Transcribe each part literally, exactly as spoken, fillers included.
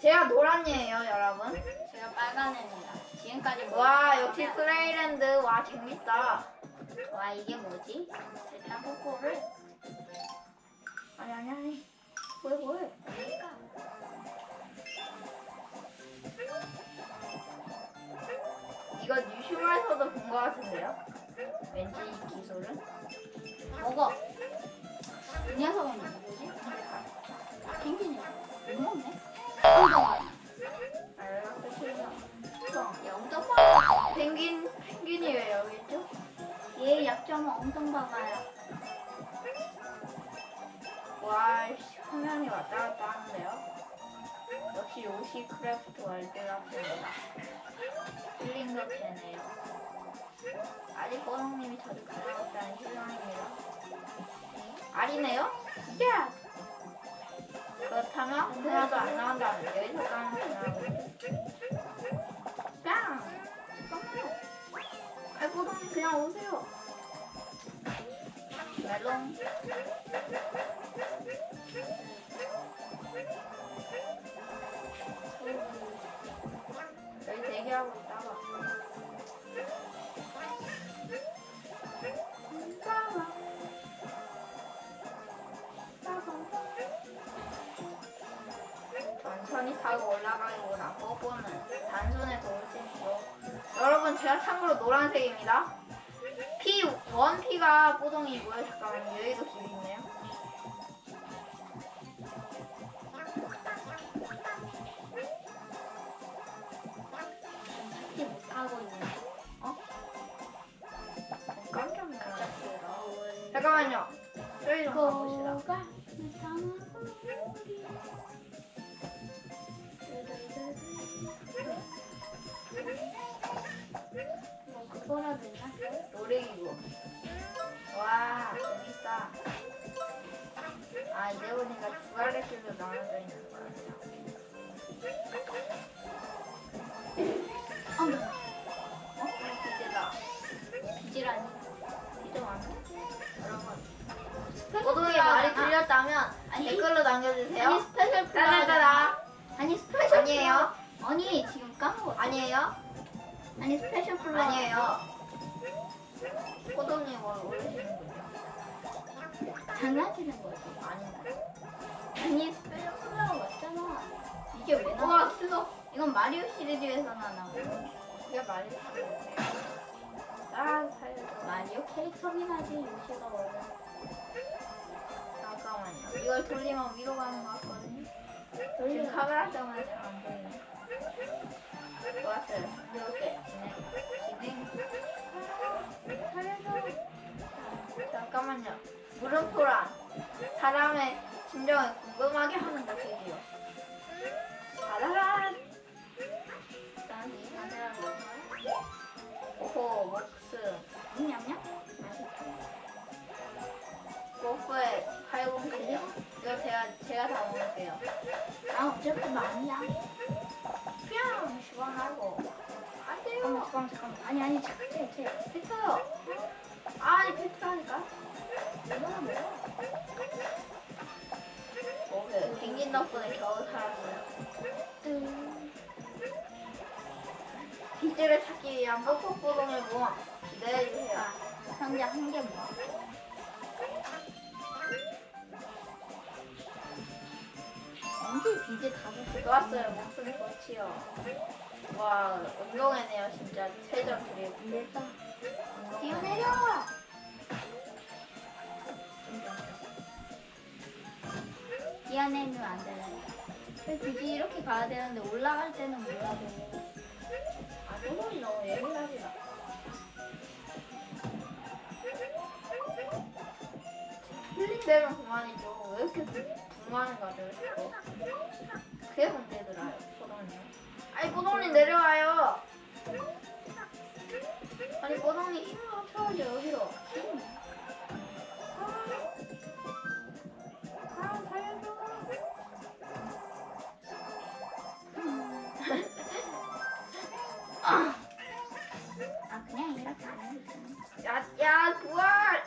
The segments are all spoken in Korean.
제가 노란이에요, 여러분. 제가 빨간 애입니다. 지금까지 뭐 와, 역시 플레이랜드. 와, 재밌다. 와, 이게 뭐지? 일단 코코를 아니, 아니, 아니. 뭐해, 뭐해. 뭘까? 이거 유튜브에서도 본 것 같은데요? 왠지 이 기술은? 먹어. 이 녀석은 누구지? 아, 펭귄이야. 못 먹네? 엉덩아. 아, 연락도 싫어. 야, 엉덩아. 펭귄, 펭귄이 왜 여기 있죠? 얘의 약점은 엉덩바가야. 와, 씨, 화면이 왔다 갔다 하는데요? 역시 요시 크래프트 월드 같습니다. 힐링 것 되네요. 아직 뽀롱님이 저를 가져갔다는 실망입니다. 아니네요? 야! 그렇다면 하나도 안 나온다면 여기서 까면 되나고. 뺨! 잠깐만요. 아이, 뽀롱님 그냥 오세요. 멜롱. 여기 대기하고 있다가 천천히 타고 올라가기보다 뽀뽀는 단순에 도울 수 있죠. 여러분, 제가 참고로 노란색입니다. 피 일 피가 뽀동이고요. 잠깐만요. 여기도 길이 있네요. 찾지 못하고 있네. 어? 깜짝 놀랐어요. 잠깐만요. 저희 좀 가봅시다. 뭐가 나타나고 우리. 뭐 그거라도 있나? 놀이기구. 와, 재밌다. 아, 이제 보니까 두 갈래길로 나눠져 있는 거 같아요. 어머. 어? 비제다. 비지라니. 비제 맞나? 여러분, 스페셜 모두의 플레이가 말이 많아. 틀렸다면 아니, 댓글로 남겨주세요. 아니 스페셜 플레이. 따라따라. 아니 스페셜 아니에요. 플레이. 아니 지금 까먹었어. 아니에요? 아니 스페셜 플레이. 아니에요. 호동님 뭘 모르시는군요. 장난치는 거지. 아닌가요? 아니 스페셜 플레이가 맞잖아. 이게 왜 나와? 킬러. 이건 마리오 시리즈에서나 나오고 그게 말이 아, 살려줘. 마리오 캐릭터긴 하지. 요시가 원래. 잠깐만요. 이걸 돌리면 위로 가는 것 같거든요. 지금 돌리면 카메라 때문에 잘 안 보이네. 좋았어요. 이렇게 진행. 진행. 살려줘. 잠깐만요. 물음표란 사람의 심정을 궁금하게 하는 것이지요. 짜라란. 짠이 하늘을 오호, 목숨. 냠냠? 뽀뽀의 팔공 클리어? 이거 제가, 제가 다 먹을게요. 나 어차피 많이야. 뿅! 시원하고. 안 잠깐만 돼요. 잠깐만 잠깐만. 아니 아니 잠깐 쟤 쟤. 뱉어요. 아니, 뱉으라니까. 이거나 먹어. 뭐그 펭귄 덕분에 겨우 살았어요. 뜬. 비즈를 찾기 위한 뽀뽀뽀동의 모험. 기대해주세요. 아, 상자 한 개 모아. 언제 비제 다섯 개? 좋았어요. 목숨이 좋지요. 와, 운동해네요. 진짜 최저 드리블. 됐다. 운동해. 뛰어내려. 뛰어내면 안 되네. 왜 굳이 이렇게 가야 되는데 올라갈 때는 몰라도. 아, 소동이 너무 예민하지다. 힐링되면 그만이죠. 왜 이렇게 불만을 가져요, 이거? 그게 문제더라요, 뽀동님. 아니, 뽀동님 내려와요. 아니, 뽀동님 힘을 합쳐야죠, 여기로. 힘. 아, 아, 살려줘. 아, 아 그냥 이렇게 안 해도 되나? 야, 야, 부활!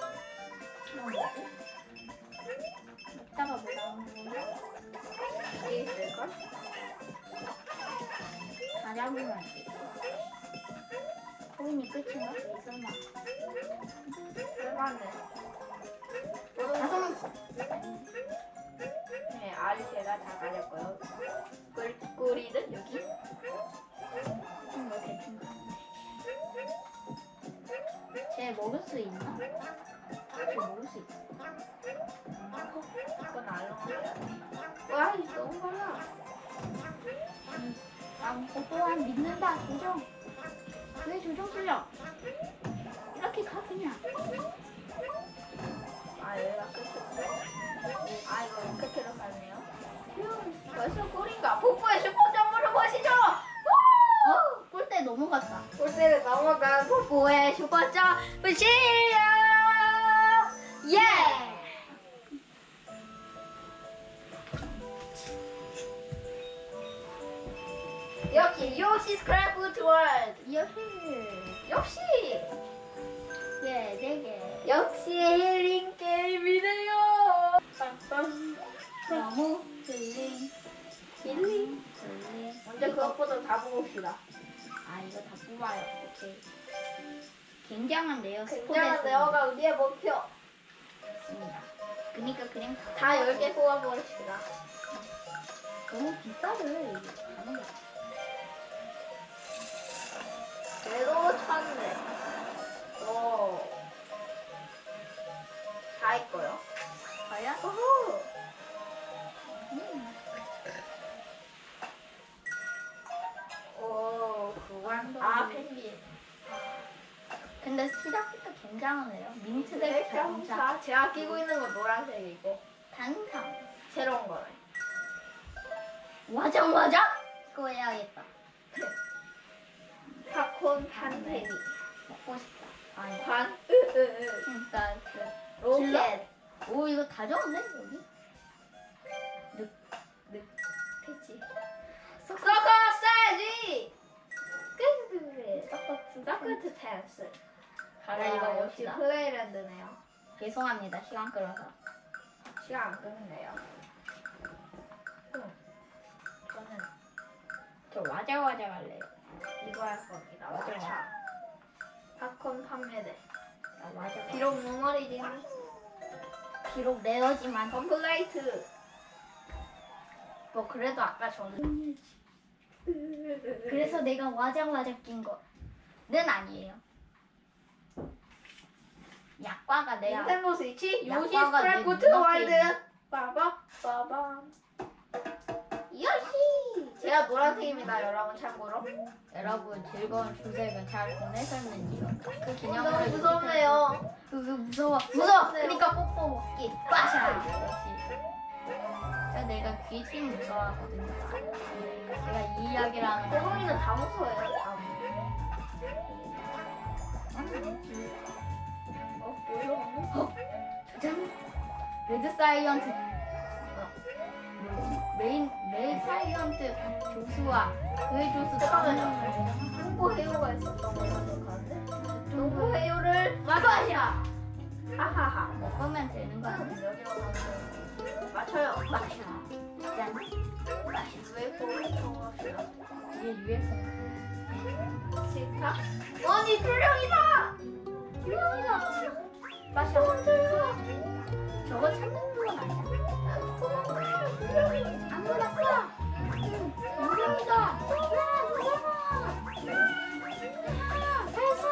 이건 뭐지? 먹다가 뭐 나오는 건가? 이게 게 있을걸? 다 잡으면 안 돼. 코인이 끝인가? 있었나? 얼마네. 다섯 명. 네, 알 제가 다 가졌고요. 꿀, 꿀이든 여기. 음, 뭐 대충 가는데. 쟤 먹을 수 있나? 쟤 먹을 수 있어. 이건 알롱이야. 와, 이거 너무 빨라. 아, 저 또한 믿는다. 조정. 왜 조정 실력? 이렇게 가 그냥. 아, 여기가 끝이었어. 아, 이거 끝으로 가네요. 휴, 벌써 꿀인가? 폭포의 슈퍼 점프를 보시죠! 어, 꿀대 넘어갔다. 꿀대를 넘어간 폭포의 슈퍼 점프 실력! 예! 역시 요시 스크래프트 월드! 역시. 역시! 예, 네 개. 역시 힐링 게임이네요! 빰빰. 너무 힐링. 힐링. 힐링. 먼저 그것부터 다 뽑읍시다. 아, 이거 다 뽑아요. 오케이. 굉장한 레어 굉장한 레어가 우리의 목표. 있습니다. 그니까 그냥 다 열 개 뽑아버립시다. 너무 비싸요. 이게 가는 거. 제로 찾네. 오. 다 있고요. 과연? 오호. 음. 오, 그건 아, 펭귄. 근데 시작부터 굉장하네요. 민트색 네, 자동차. 자동차. 제가 끼고 있는 건 노란색이고 단상. 새로운 거네. 와장 와장? 이거 해야겠다. 팝콘 판테니. 먹고 싶다. 아니. 판. 으으으. 그러니까 그 로켓. 오 이거 다 적었네 여기. 늑. 늑. 패치. 서커. 서커 스타일지. 끝. 서커. 서커트 댄스. 가라 아, 이거 역시 봅시다. 플레이랜드네요. 죄송합니다. 시간 끌어서. 시간 안 끄는데요. 응. 저는 저 와장 와장 할래요. 이거 할 겁니다. 맞아. 맞아. 팝콘 판매대. 나 와장. 비록 무머리지만 비록 레어지만 컴플레이트. 뭐 그래도 아까 저는 그래서 내가 와장 와장 낀 거는 아니에요. 약과가 내가 닌텐도 스위치 요시 약과가 내 스크래프트 눈앞에 월드. 있는. 빠바 빠밤. 요시. 제가 노란색입니다, 여러분 참고로. 여러분 즐거운 주색은 잘 보내셨는지요? 그 기념으로 너무 무섭네요. 그 무서워 무서워. 무섭네요. 그러니까 뽀뽀 먹기. 빠샤. 역시. 저 내가 귀신 무서워하거든요. 제가 이 이야기를 하는 거. 호동이는 다 무서워요. 다. 어, 뭐야? 저장 레드 사이언트 어, 뭐지? 메인 레드 사이언트 조수와 그의 조수 잠깐만요. 홍보 해요가 있었던 걸로 기억하는데. 홍보 해요를 맞아야. 하하하. 먹으면 되는 거 아니야? 여기로 가면 맞춰요. 마샤 짠 유에프오를 통합시다. 이게 유에프오 실타? 언니 불량이다. 유에프오다 마샤 저거 찾는 건 아니야? 안 몰랐어 무서이다 야 무서워 야 발사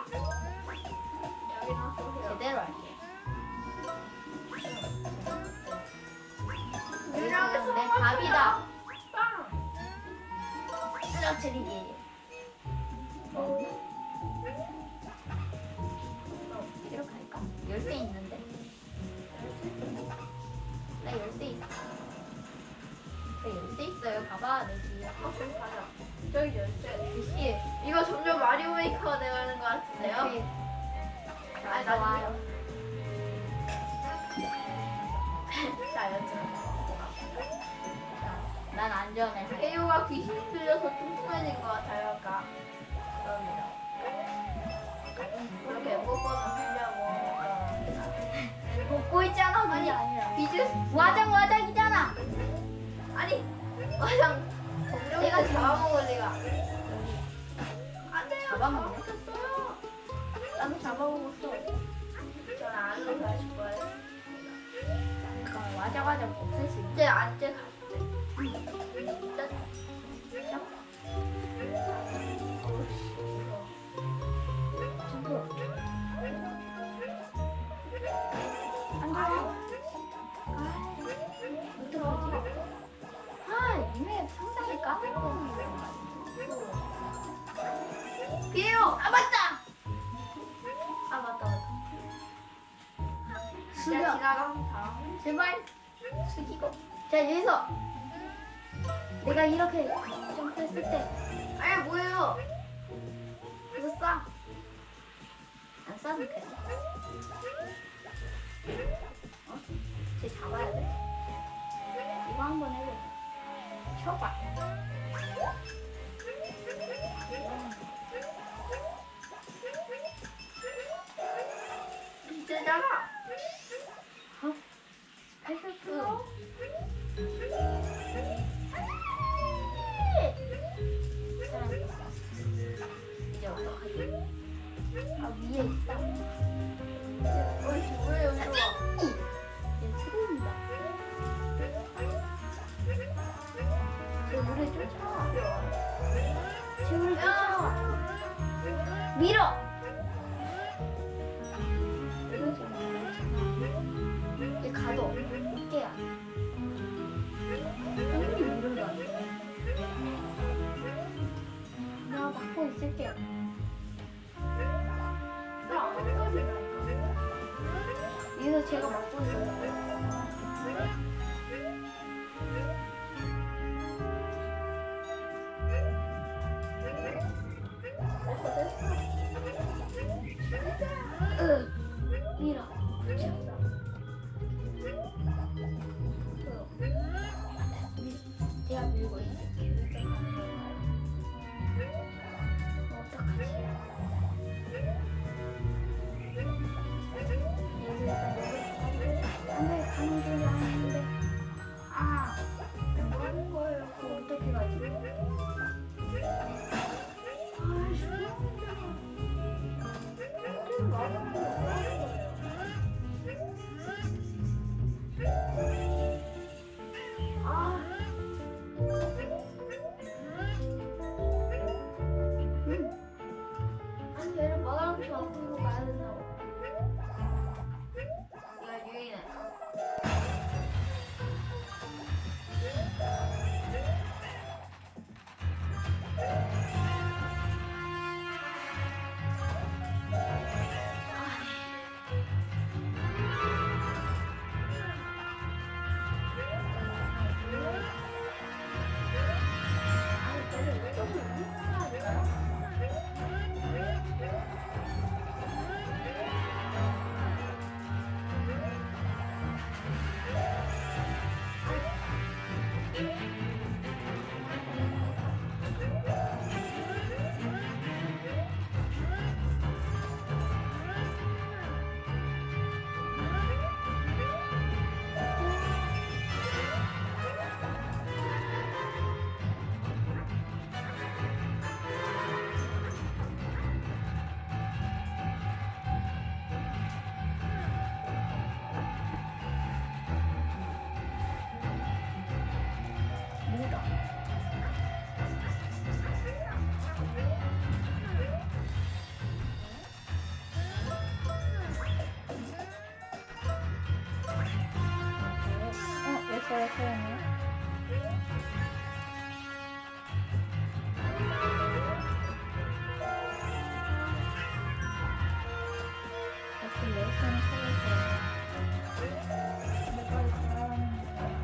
여기 나서세요. 제대로 할게 불량에서 내 밥이다 빵. 쓰러뜨리기 어. 이렇게 할까? 열쇠 있는데? 나 열쇠 있어. 나 열쇠 있어요. 봐봐, 내 뒤에. 어, 저기 가자. 저기 열쇠. 글씨. 이거 점점 마리오 메이커가 돼가는 것 같은데요? 아니, 나 와요. 자, 연습. 난 안전해. 해요가 귀신 들려서 뚱뚱해진 것 같아요, 아까. 그럽니다. 이렇게 뽀뽀는 하려고. 먹고 있잖아, 그게 아니, 아니라. 비즈? 와장 와장이잖아. 아니, 마냥 내가 잡아먹을 리가. 안 돼요. 잡아먹네. 잡아먹었어요. 나도 잡아먹었어. 전 안으로 가실 거예요. 그럼 와자마자 없앨 수 있어. 이제 안제 갔을 때. 일단 시작. 어우씨 이거. 저거. 안 아유. 돼. 어떡하지? 아, 이메일 상당히 까먹었는데. 피해요. 아 맞다. 아 맞다 맞다. 숙여. 진짜 지나갑니다. 제발 숙이고. 자, 여기서 내가 이렇게 점프했을 때 아니 뭐예요? 그래서 쏴. 안 쏴도 돼. 어? 쟤 잡아야 돼. 이거 한번 해보자. 쳐봐. 이제잖아. 어? 스페셜 프로? 이제 어떡하지? 아, 위에 있다. 어이 왜 여기로 와? 얘 들어온다. 쟤 우리 쫓아와. 쟤 우리 쫓아와. 밀어! 얘 가도 어깨야. 언니 밀어도 안 돼. 내가 막고 있을게. 나안 떨어진다니까. 여기서 제가 막고 있어요. 으, 밀어. 붙여. 내가 밀고 있을게. 어떡하지? 안돼, 가는 중이야. 안돼. 아, 뭐 하는 거예요? 그거 어떻게 가지? 아 죽었는데. 맞은 거 아. 아니 얘를 마당치 앞으로 가야 된다고. 얘가 유인해. 밀어. 어, 왜 저래 태우네? 같이 열심히 살려줘요. 근데 빨리 가라는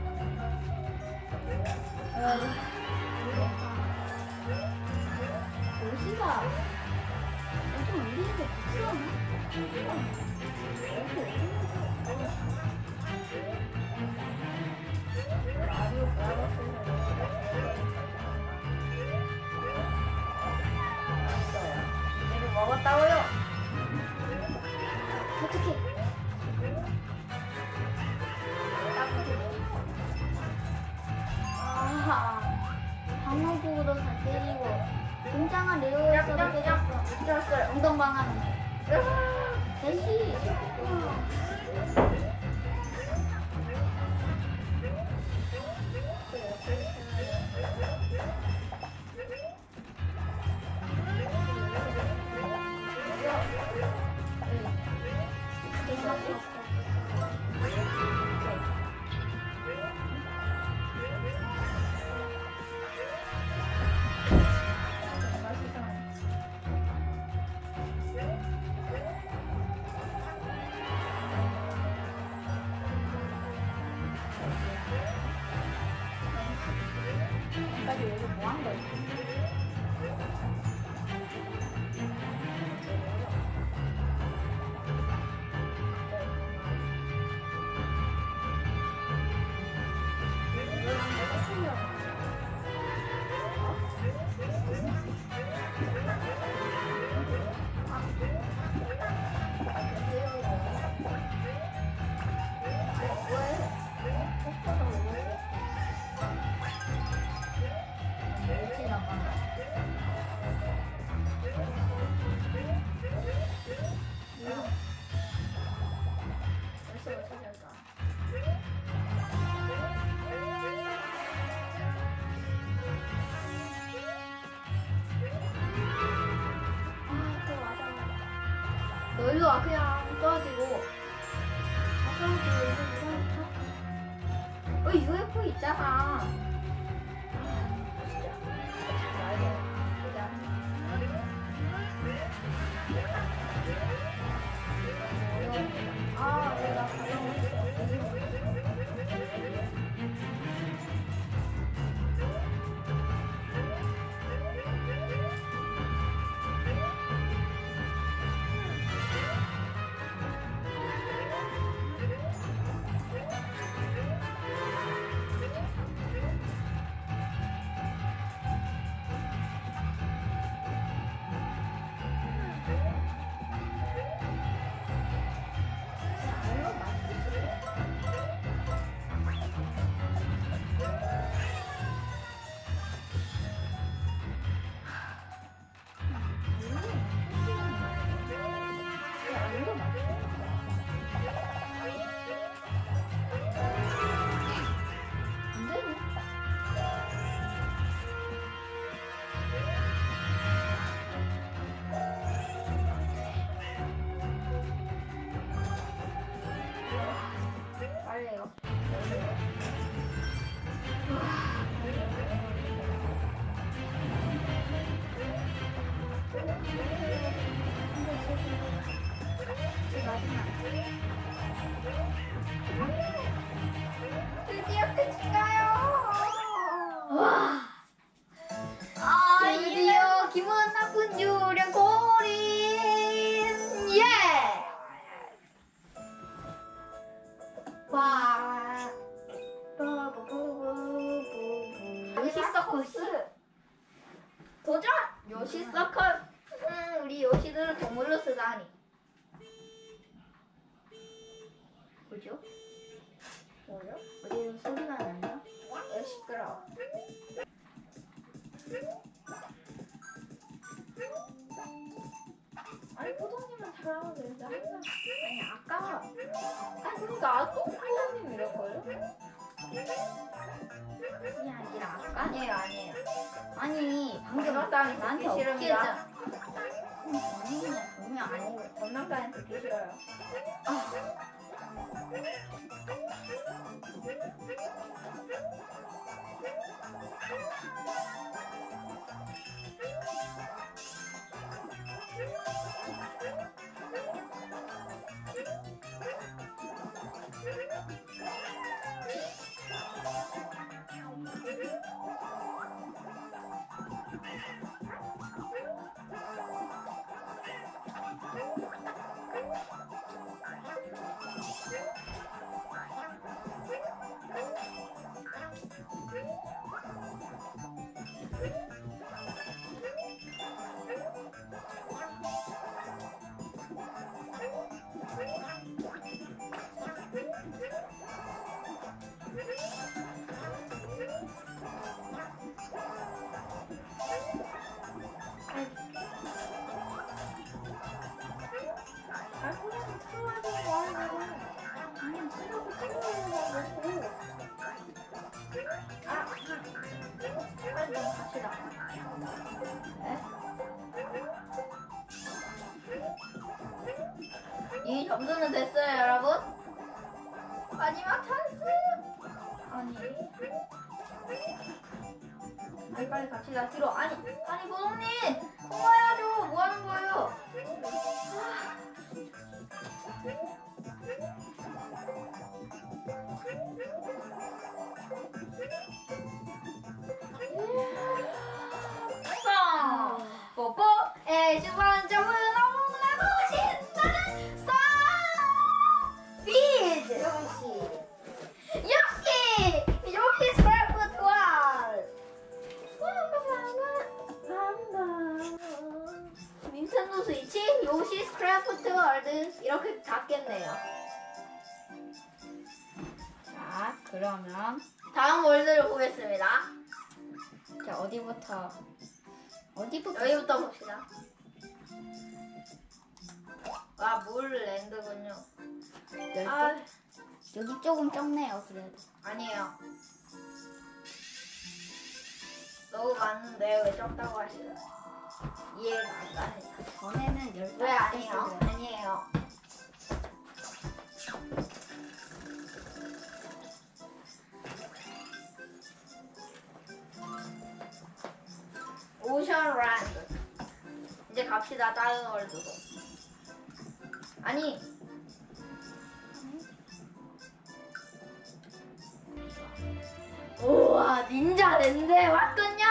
옷이가 좀 울리는 게 불쌍해. 라디오 브라더스에서 왔어요. 이제는 먹었다고요? 어떡해. 따뜻해. 아하. 방어구로 다 때리고 굉장한 레어에서 그냥, 그냥, 그냥 들었어요. 엉덩방아는 대시 까지 여기서 뭐 한 거지? 너 일로 와 그냥 떨어지고 아 떨어지고 어 유에프오 있잖아. 아, 진짜 잘 알게 아 내가 가져왔어. 빨래요. 드디어 끝인가요? 와. 아, 드디어 기분 나쁜 유령 고린 예. 와. 요시 서커스. 도전! 요시 서커스. 음, 우리 요시들은 동물로 쓰다니. 뭐죠? 뭐요? 어디서 소리가 났나? 왜 시끄러워? 아니 포도님은 잘하면 되는데 항상 아니 아까 아니 그러니까 또 포도님 이럴걸요? 그게 아니라 아까 아니에요 아니에요. 아니 방금 전화따윈 나한테 듣기 어떻게 싫습니다. 했잖아. 아니 분명 아니고. 전남자는 듣기 싫어요. 빨리 좀 갑시다. 네? 이 점수는 됐어요, 여러분. 마지막 찬스. 아니. 빨리 빨리 갑시다. 뒤로. 아니, 아니 보동님, 통과해야죠. 뭐 하는 거예요? 아. 뽀뽀의 주반점은 너무나도 신나는 스타비드. 역시 역시 역시 스크래프 트와이. 닌텐도 스위치 요시 스크래프트 월드 이렇게 작겠네요. 자, 그러면 다음 월드를 보겠습니다. 자 어디부터 어디부터 여기부터 봅시다. 와, 물랜드군요. 여기, 아, 여기 조금 적네요. 그래도 아니에요. 너무 많은데 왜 적다고 하시나? 이해가 안 가네요. 전에는 열 왜 아니에요? 아니에요. 오션랜드. 이제 갑시다. 다른 월드도. 아니. 우와, 닌자랜드에 왔군요.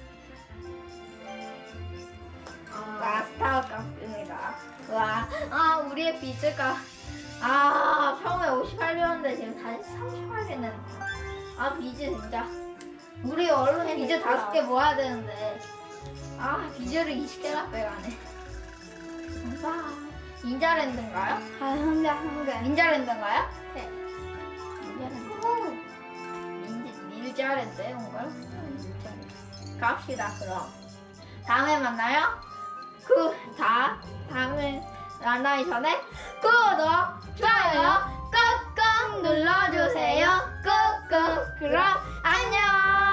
와, 스타워크래프트입니다. 와, 아, 우리의 비즈가 아, 처음에 오십팔 배였는데 지금 다시 삼십팔 개는. 아, 비즈 진짜. 우리 얼른 비즈 다섯 개 모아야 되는데. 아, 비즈를 이십 개나 빼가네. 와, 닌자랜드인가요? 아 혼자 혼자 닌자랜드인가요? 네. 닌자, 닌자랜드인가요? 갑시다, 그럼. 다음에 만나요? 그, 다, 다음에 만나기 전에 구독, 좋아요 꾹꾹 눌러주세요. 꾹꾹. 그럼 안녕.